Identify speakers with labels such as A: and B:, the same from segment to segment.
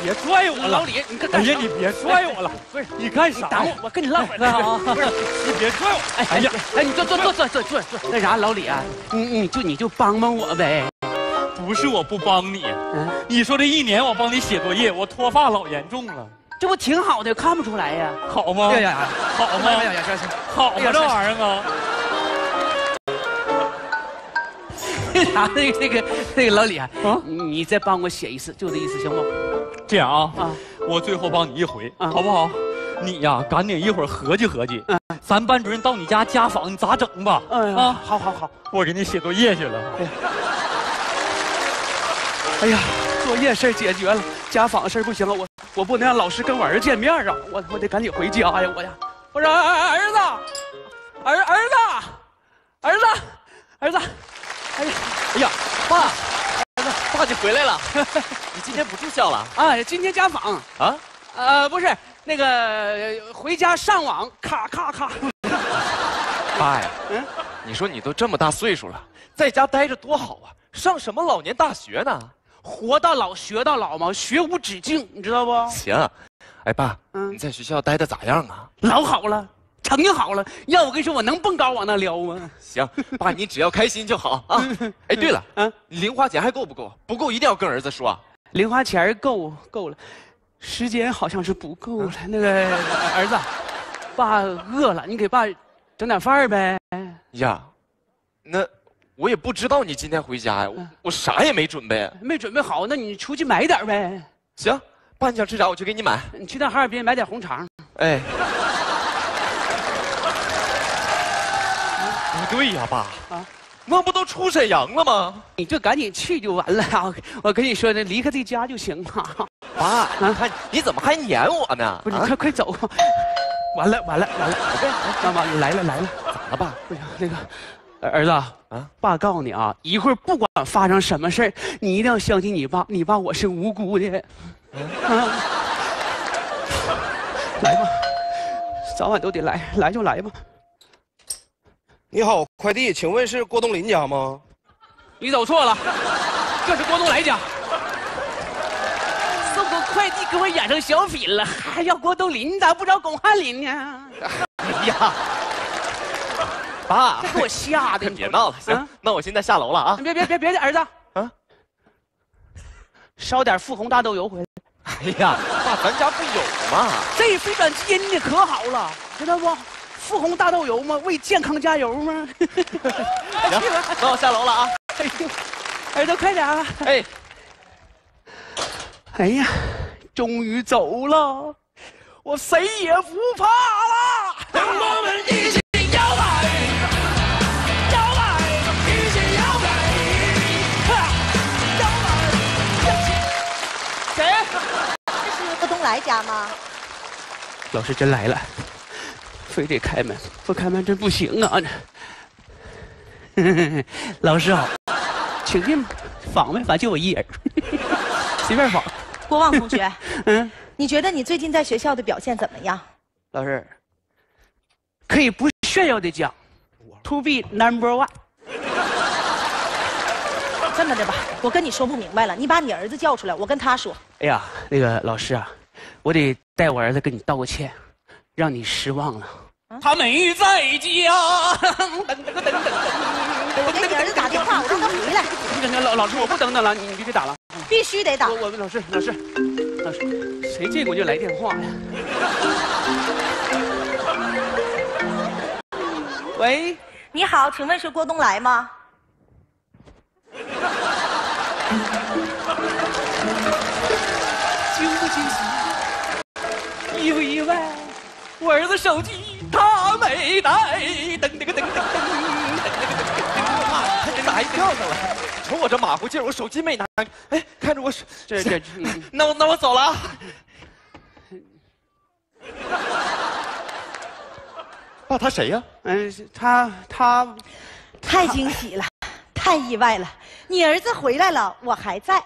A: 别拽我了，
B: 老李，你干啥？
A: 哎呀，你别拽我了，
B: 不是
A: 你干啥？
B: 我跟你唠会儿啊！
A: 不是，你别拽我！
B: 哎呀，哎，你坐。那啥，老李啊，你就帮帮我呗。
A: 不是我不帮你，你说这1年我帮你写作业，我脱发老严重了，
B: 这不挺好的，看不出来呀。
A: 好吗？
B: 哎呀，
A: 好吗？好吗？这玩意儿啊！
B: 啥？那个老李啊，你再帮我写一次，就这意思，行吗？
A: 这样啊，我最后帮你一回，好不好？你呀，赶紧一会儿合计合计，咱班主任到你家家访，你咋整吧？
B: 啊，好，
A: 我给你写作业去了。
B: 哎呀，作业事儿解决了，家访事儿不行了，我不能让老师跟我儿子见面啊，我得赶紧回家呀，我说儿子，
C: 哎呀，爸，爸你回来了，你今天不住校了？
B: 啊，今天家访
C: 啊？
B: 不是那个回家上网，咔。
C: 爸呀，你说你都这么大岁数了，在家待着多好啊，上什么老年大学呢？
B: 活到老学到老嘛，学无止境，你知道不？
C: 行，哎爸，你在学校待的咋样啊？
B: 老好了，成绩好了，要我跟你说，我能蹦高往那撩吗？
C: 行，爸你只要开心就好啊。哎，对了，你零花钱还够不够？不够一定要跟儿子说。
B: 零花钱够了，时间好像是不够了。那个儿子，爸饿了，你给爸整点饭呗。
C: 呀，那我也不知道你今天回家呀，我啥也没准备。
B: 没准备好，那你出去买点呗。
C: 行，爸你想吃啥我去给你买。
B: 你去趟哈尔滨买点红肠。
C: 哎，不对呀，爸那不都出沈阳了吗？
B: 你就赶紧去就完了啊！我跟你说，那离开这家就行了。
C: 爸，你怎么还撵我呢？
B: 不是，你快走！完了！妈妈来了！
C: 咋了，爸？
B: 不行，那个儿子爸告诉你啊，一会儿不管发生什么事儿，你一定要相信你爸，你爸我是无辜的。来吧，早晚都得来，来就来吧。
D: 你好，快递，请问是郭冬临家吗？
B: 你走错了，这是郭冬来家。送个快递给我演成小品了，还要郭冬临，你咋不知道巩汉林呢？
C: 哎呀，爸，
B: 这给我吓的！
C: 别闹了，行，那我现在下楼了啊！
B: 别的，儿子烧点富红大豆油回来。
C: 哎呀，爸，咱家不有吗？
B: 这飞转基因的可好了，知道不？富红大豆油吗？为健康加油吗？
C: 行，那我下楼了啊！
B: 哎呦，儿子快点啊！哎呀，终于走了，我谁也不怕了。让我们一起摇摆，一起摇摆，谁？
E: 这是郭冬来家吗？
B: 老师真来了。非得开门，不开门真不行啊！老师好，请进，访呗，反正就我一人，随便访。
E: 郭旺同学，你觉得你最近在学校的表现怎么样？
B: 老师，可以不炫耀的讲 ，to be No.1。
E: 这么的吧，我跟你说不明白了，你把你儿子叫出来，我跟他说。
B: 哎呀，那个老师啊，我得带我儿子跟你道个歉，让你失望了。他没在家。
E: 我给你儿子打电话，我让他回来。
B: 老师，我不等了，你别打了。
E: 必须得打。
B: 老师，谁这会就来电话呀？喂，
E: 你好，请问是郭冬来吗？
B: 惊不惊喜？意不意外？我儿子手机他没带，
C: 他这咋还跳上了？瞅我这马虎劲儿，我手机没拿。哎，看着我手，那我走了啊。爸，他谁呀？
B: 他
E: 太惊喜了，太意外了！你儿子回来了，我还在。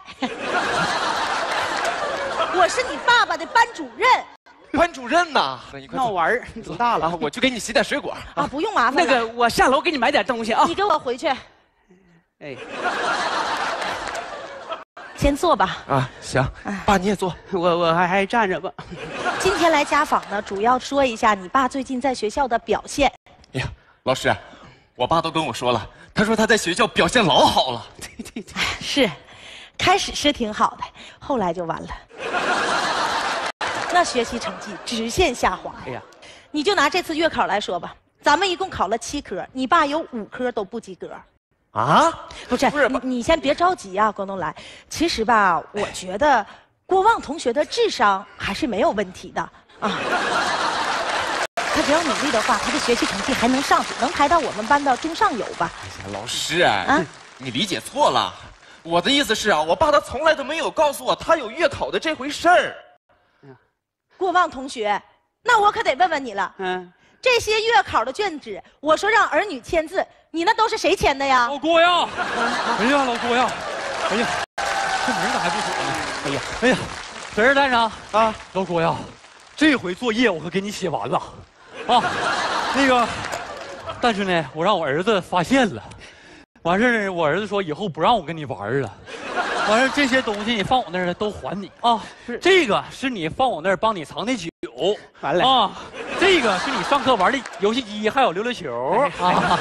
E: 我是你爸爸的班主任。
C: 班主任呐，
B: 闹玩儿，你多大了？
C: 我去给你洗点水果
E: 啊，不用麻烦了。
B: 那个，我下楼给你买点东西啊。
E: 你跟我回去。
B: 哎，
E: 先坐吧。
C: 啊，行，爸你也坐。
B: 我还站着吧。
E: 今天来家访呢，主要说一下你爸最近在学校的表现。
C: 哎呀，老师，我爸都跟我说了，他说他在学校表现老好了。
B: 对，
E: 是，开始是挺好的，后来就完了。那学习成绩直线下滑呀。
B: 哎呀，
E: 你就拿这次月考来说吧，咱们一共考了7科，你爸有5科都不及格。
C: 啊？
E: 不是，
C: 不是
E: 你先别着急啊，郭东来。其实吧，我觉得郭旺同学的智商还是没有问题的啊。他只要努力的话，他的学习成绩还能上去，能排到我们班的中上游吧。
C: 哎呀，老师，你理解错了。我的意思是啊，我爸他从来都没有告诉我他有月考的这回事儿。
E: 郭旺同学，那我可得问问你了。这些月考的卷子，我说让儿女签字，你那都是谁签的呀？
A: 老郭呀！哎呀，老郭呀！哎呀，这门咋还不锁呢？哎呀，在这站上啊！老郭呀，这回作业我可给你写完了，啊，那个，但是呢，我让我儿子发现了，完事儿呢，我儿子说以后不让我跟你玩了。完事儿这些东西你放我那儿都还你啊！这个是你放我那儿帮你藏的酒，
B: 完了
A: 啊！这个是你上课玩的游戏机，还有溜溜球啊！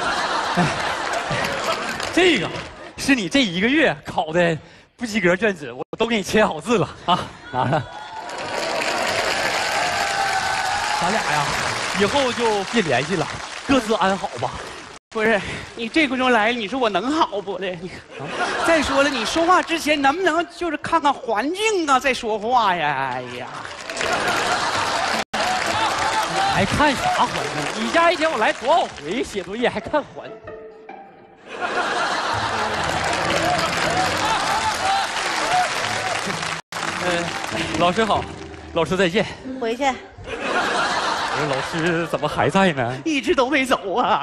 A: 这个是你这1个月考的不及格卷子，我都给你签好字了啊！拿着，咱俩呀，以后就别联系了，各自安好吧。
B: 不是，你这回中来，你说我能好不的？你再说了，你说话之前能不能就是看看环境啊，再说话呀？哎呀，
A: 你还看啥环境？你家一天我来多少回写作业，还看环？老师好，老师再见。
E: 回去。
A: 我说老师怎么还在呢？
B: 一直都没走啊。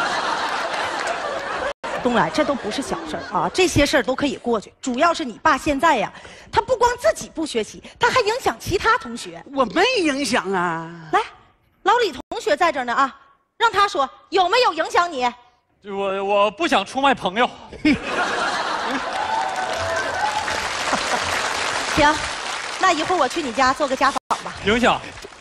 E: 东来，这都不是小事儿啊，这些事儿都可以过去。主要是你爸现在呀，他不光自己不学习，他还影响其他同学。
B: 我没影响啊。
E: 来，老李同学在这儿呢啊，让他说有没有影响你？
A: 我不想出卖朋友。
E: 行，那一会儿我去你家做个家访吧。
A: 影响？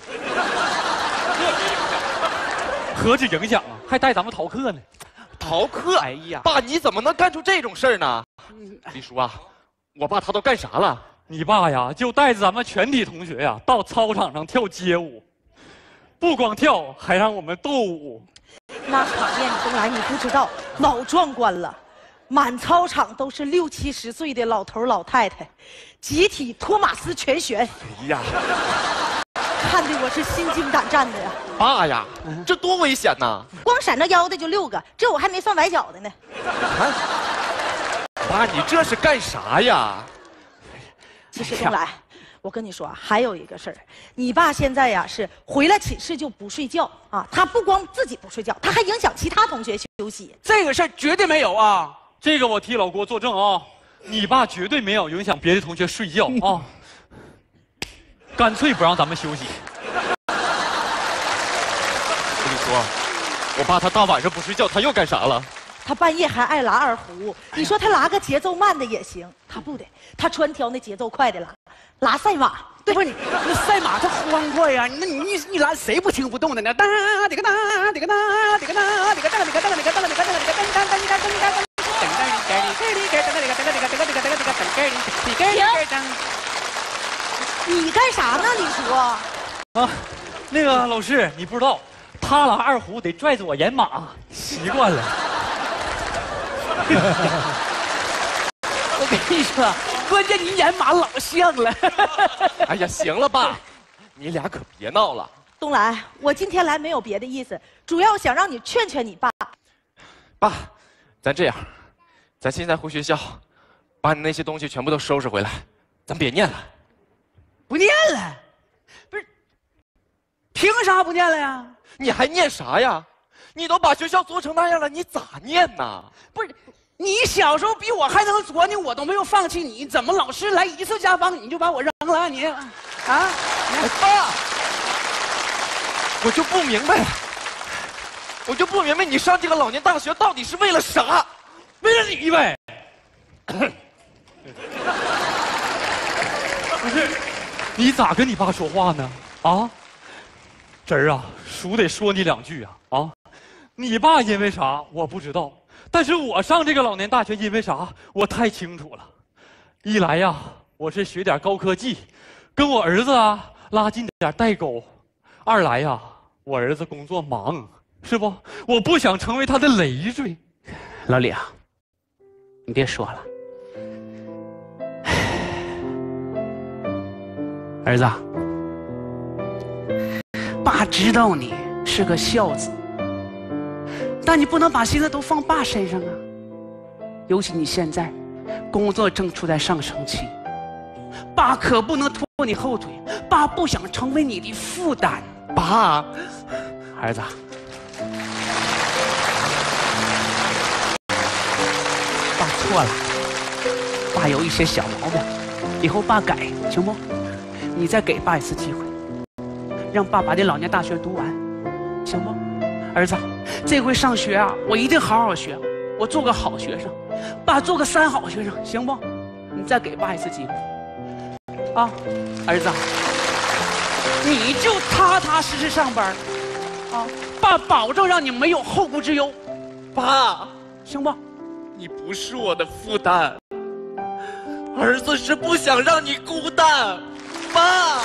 A: 何止影响啊，还带咱们逃课呢。
C: 逃课？哎呀，爸，你怎么能干出这种事儿呢？李叔啊，我爸他都干啥了？
A: 你爸呀，就带着咱们全体同学呀，到操场上跳街舞，不光跳，还让我们斗舞。
E: 那场面，东来你不知道，老壮观了，满操场都是60、70岁的老头老太太，集体托马斯全旋。
C: 哎呀，
E: 看得我是心惊胆战的呀！
C: 爸呀，这多危险呐！
E: 光闪着腰的就6个，这我还没算崴脚的呢。
C: 爸，你这是干啥呀？
E: 其实东来，我跟你说啊，还有一个事儿，你爸现在呀是回来寝室就不睡觉啊，他不光自己不睡觉，他还影响其他同学休息。
B: 这个事儿绝对没有啊！
A: 这个我替老郭作证啊，你爸绝对没有影响别的同学睡觉啊，干脆不让咱们休息。
C: 我跟你说，我爸他大晚上不睡觉，他又干啥了？
E: 他半夜还爱拉二胡，你说他拉个节奏慢的也行，他不得，他专挑那节奏快的拉赛马。
B: 对，不是那赛马它欢快呀，那你拉谁不听不动的呢？哒滴个哒滴个哒滴个哒滴个哒滴个哒滴个哒滴个哒滴个哒滴个哒滴个哒滴个哒。
E: 你干啥呢，李叔？
A: 啊，那个老师，你不知道，他拉二胡得拽着我演马，习惯了。
B: 我跟你说，关键你演马老像了。
C: 哎呀，行了爸，你俩可别闹了。
E: 东来，我今天来没有别的意思，主要想让你劝劝你爸。
C: 爸，咱这样，咱现在回学校，把你那些东西全部都收拾回来，咱别念了。
B: 不念了？不是，凭啥不念了呀？
C: 你还念啥呀？你都把学校做成那样了，你咋念呢？
B: 不是，你小时候比我还能作呢，我都没有放弃你，怎么老师来1次家访你就把我扔了你？啊？
C: 爸，我就不明白，你上这个老年大学到底是为了啥？
A: 为了你呗。 不是，你咋跟你爸说话呢？啊，侄儿啊，叔得说你2句啊！啊，你爸因为啥我不知道，但是我上这个老年大学因为啥我太清楚了。一来呀，我是学点高科技，跟我儿子啊拉近点代沟；二来呀，我儿子工作忙，是不？我不想成为他的累赘。
B: 老李啊，你别说了，儿子，爸知道你是个孝子，但你不能把心思都放爸身上啊。尤其你现在工作正处在上升期，爸可不能拖你后腿，爸不想成为你的负担。
C: 爸，
B: 儿子，爸错了，爸有一些小毛病，以后爸改，行不？你再给爸一次机会，让爸把这老年大学读完，行不？儿子，这回上学啊，我一定好好学，我做个好学生，爸做个3好学生，行不？你再给爸一次机会，啊，儿子，你就踏踏实实上班，啊，爸保证让你没有后顾之忧，
C: 爸，
B: 行不？
C: 你不是我的负担，儿子是不想让你孤单，爸。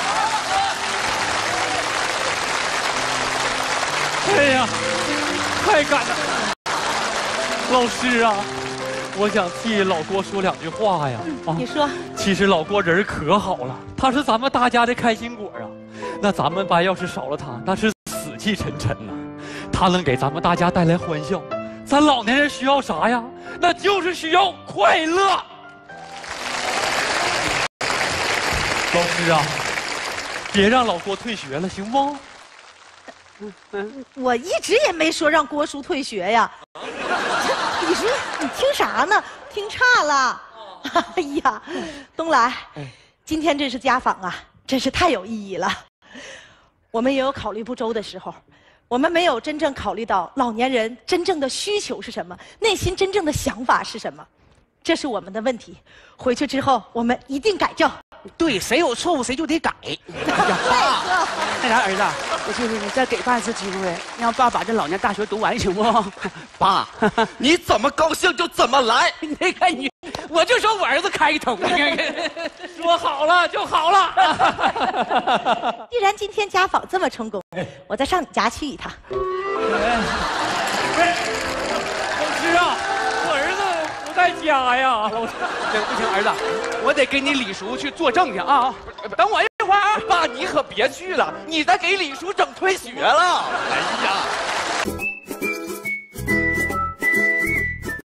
A: 哎呀，太感人了！老师啊，我想替老郭说2句话呀。啊，
E: 你说，
A: 其实老郭人可好了，他是咱们大家的开心果啊。那咱们班要是少了他，那是死气沉沉呐。他能给咱们大家带来欢笑。咱老年人需要啥呀？那就是需要快乐。老师啊，别让老郭退学了，行不？
E: 我一直也没说让郭叔退学呀。你说你听啥呢？听差了。哎呀，东来，今天这是家访啊，真是太有意义了。我们也有考虑不周的时候，我们没有真正考虑到老年人真正的需求是什么，内心真正的想法是什么，这是我们的问题。回去之后，我们一定改正。
B: 对，谁有错误谁就得改。
E: 爸，
B: 那啥，儿子，你再给爸一次机会，让爸把这老年大学读完，行不？
C: 爸，你怎么高兴就怎么来。
B: 你看你，我就说我儿子开通，你看看，
A: 说好了就好了。
E: 既然今天家访这么成功，我再上你家去一趟。
A: 老师啊，我儿子不在家呀。老师，
B: 这不行，儿子，我得跟你李叔去作证去啊！等我一会儿啊。
C: 爸，你可别去了，你再给李叔整退学了。
A: 哎